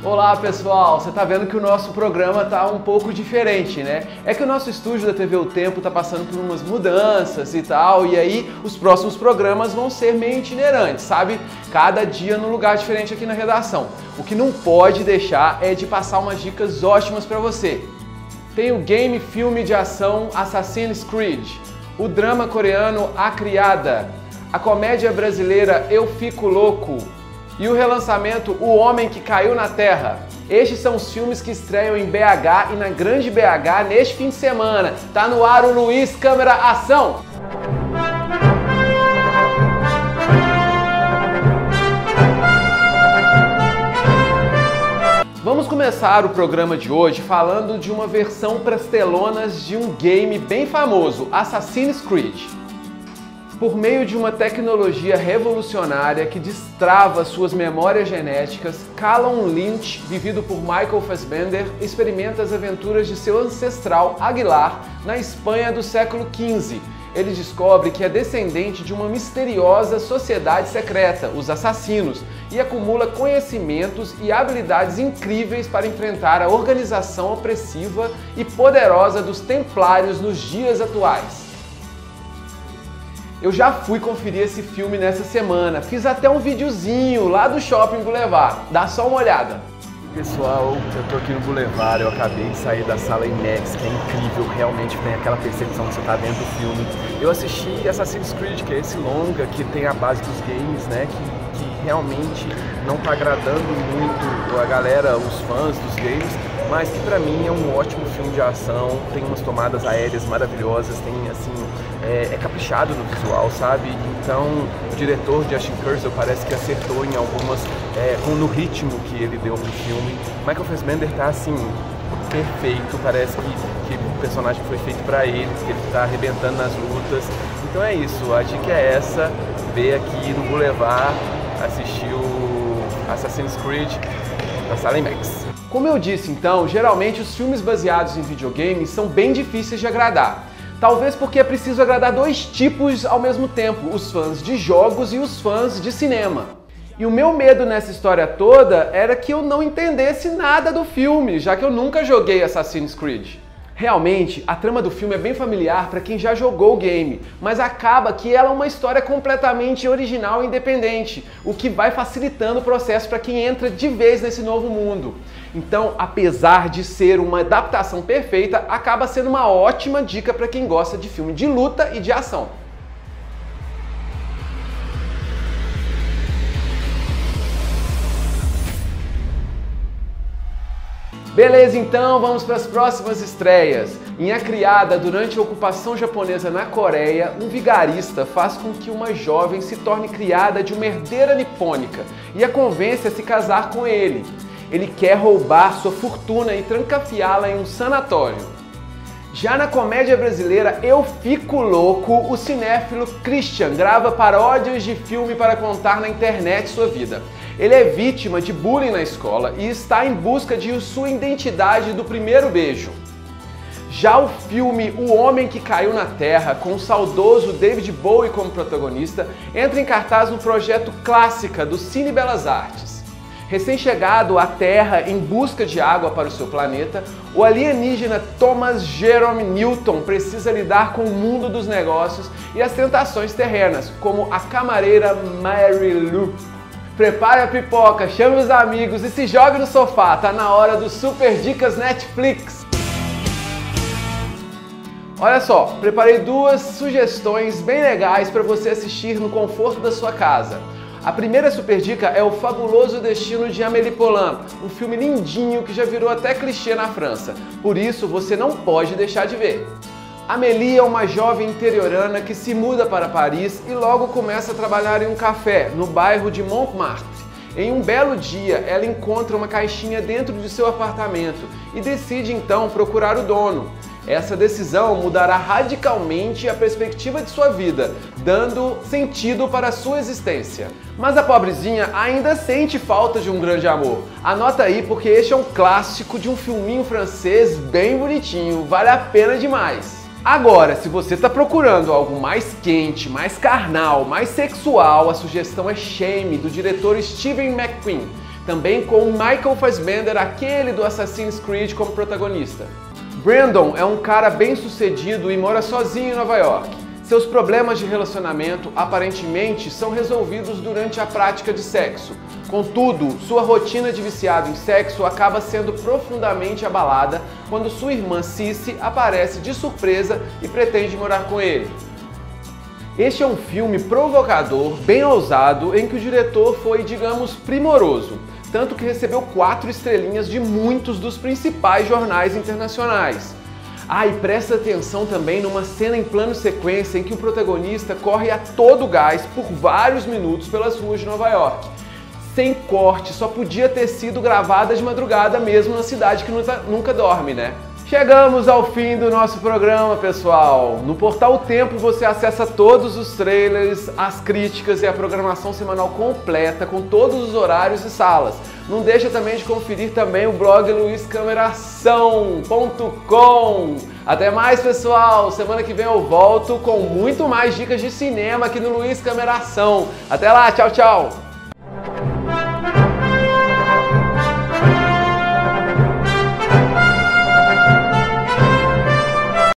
Olá pessoal, você tá vendo que o nosso programa tá um pouco diferente, né? É que o nosso estúdio da TV O Tempo tá passando por umas mudanças e tal, e aí os próximos programas vão ser meio itinerantes, sabe? Cada dia num lugar diferente aqui na redação. O que não pode deixar é de passar umas dicas ótimas pra você. Tem o game filme de ação Assassin's Creed, o drama coreano A Criada, a comédia brasileira Eu Fico Louco, e o relançamento O Homem que Caiu na Terra. Estes são os filmes que estreiam em BH e na Grande BH neste fim de semana. Tá no ar o Luiz Câmera Ação! Vamos começar o programa de hoje falando de uma versão pras telonas de um game bem famoso, Assassin's Creed. Por meio de uma tecnologia revolucionária que destrava suas memórias genéticas, Callum Lynch, vivido por Michael Fassbender, experimenta as aventuras de seu ancestral Aguilar na Espanha do século XV. Ele descobre que é descendente de uma misteriosa sociedade secreta, os Assassinos, e acumula conhecimentos e habilidades incríveis para enfrentar a organização opressiva e poderosa dos Templários nos dias atuais. Eu já fui conferir esse filme nessa semana, fiz até um videozinho lá do Shopping Boulevard, dá só uma olhada. Pessoal, eu tô aqui no Boulevard, eu acabei de sair da sala IMAX, que é incrível, realmente tem aquela percepção que você tá dentro do filme. Eu assisti Assassin's Creed, que é esse longa que tem a base dos games, né, que realmente não tá agradando muito a galera, os fãs dos games, mas que pra mim é um ótimo filme de ação, tem umas tomadas aéreas maravilhosas, tem assim, é caprichado no visual, sabe? Então o diretor Justin Kurzel parece que acertou em algumas, no ritmo que ele deu pro filme. Michael Fassbender tá assim, perfeito, parece que o personagem foi feito pra ele, que ele tá arrebentando nas lutas. Então é isso, a dica é essa, ver aqui no Boulevard, assistir o Assassin's Creed na sala IMAX. Como eu disse então, geralmente os filmes baseados em videogames são bem difíceis de agradar. Talvez porque é preciso agradar dois tipos ao mesmo tempo, os fãs de jogos e os fãs de cinema. E o meu medo nessa história toda era que eu não entendesse nada do filme, já que eu nunca joguei Assassin's Creed. Realmente, a trama do filme é bem familiar para quem já jogou o game, mas acaba que ela é uma história completamente original e independente, o que vai facilitando o processo para quem entra de vez nesse novo mundo. Então, apesar de ser uma adaptação perfeita, acaba sendo uma ótima dica para quem gosta de filme de luta e de ação. Beleza, então vamos para as próximas estreias. Em A Criada, durante a ocupação japonesa na Coreia, um vigarista faz com que uma jovem se torne criada de uma herdeira nipônica e a convence a se casar com ele. Ele quer roubar sua fortuna e trancafiá-la em um sanatório. Já na comédia brasileira Eu Fico Louco, o cinéfilo Christian grava paródias de filme para contar na internet sua vida. Ele é vítima de bullying na escola e está em busca de sua identidade do primeiro beijo. Já o filme O Homem que Caiu na Terra, com o saudoso David Bowie como protagonista, entra em cartaz no projeto Clássica do Cine Belas Artes. Recém-chegado à Terra em busca de água para o seu planeta, o alienígena Thomas Jerome Newton precisa lidar com o mundo dos negócios e as tentações terrenas, como a camareira Mary Lou. Prepare a pipoca, chame os amigos e se jogue no sofá, tá na hora do Super Dicas Netflix! Olha só, preparei duas sugestões bem legais para você assistir no conforto da sua casa. A primeira super dica é O Fabuloso Destino de Amélie Poulain, um filme lindinho que já virou até clichê na França, por isso você não pode deixar de ver. Amélie é uma jovem interiorana que se muda para Paris e logo começa a trabalhar em um café, no bairro de Montmartre. Em um belo dia, ela encontra uma caixinha dentro de seu apartamento e decide então procurar o dono. Essa decisão mudará radicalmente a perspectiva de sua vida, dando sentido para a sua existência. Mas a pobrezinha ainda sente falta de um grande amor. Anota aí porque este é um clássico de um filminho francês bem bonitinho, vale a pena demais. Agora, se você está procurando algo mais quente, mais carnal, mais sexual, a sugestão é Shame, do diretor Stephen McQueen. também com Michael Fassbender, aquele do Assassin's Creed, como protagonista. Brandon é um cara bem-sucedido e mora sozinho em Nova York. Seus problemas de relacionamento aparentemente são resolvidos durante a prática de sexo. Contudo, sua rotina de viciado em sexo acaba sendo profundamente abalada quando sua irmã Cici aparece de surpresa e pretende morar com ele. Este é um filme provocador, bem ousado, em que o diretor foi, digamos, primoroso, tanto que recebeu 4 estrelinhas de muitos dos principais jornais internacionais. Ah, e presta atenção também numa cena em plano sequência em que o protagonista corre a todo gás por vários minutos pelas ruas de Nova York. Sem corte, só podia ter sido gravada de madrugada mesmo na cidade que nunca dorme, né? Chegamos ao fim do nosso programa, pessoal. No portal O Tempo você acessa todos os trailers, as críticas e a programação semanal completa com todos os horários e salas. Não deixa também de conferir também o blog luiscameração.com. Até mais, pessoal. Semana que vem eu volto com muito mais dicas de cinema aqui no Luiz Cameração. Até lá, tchau, tchau.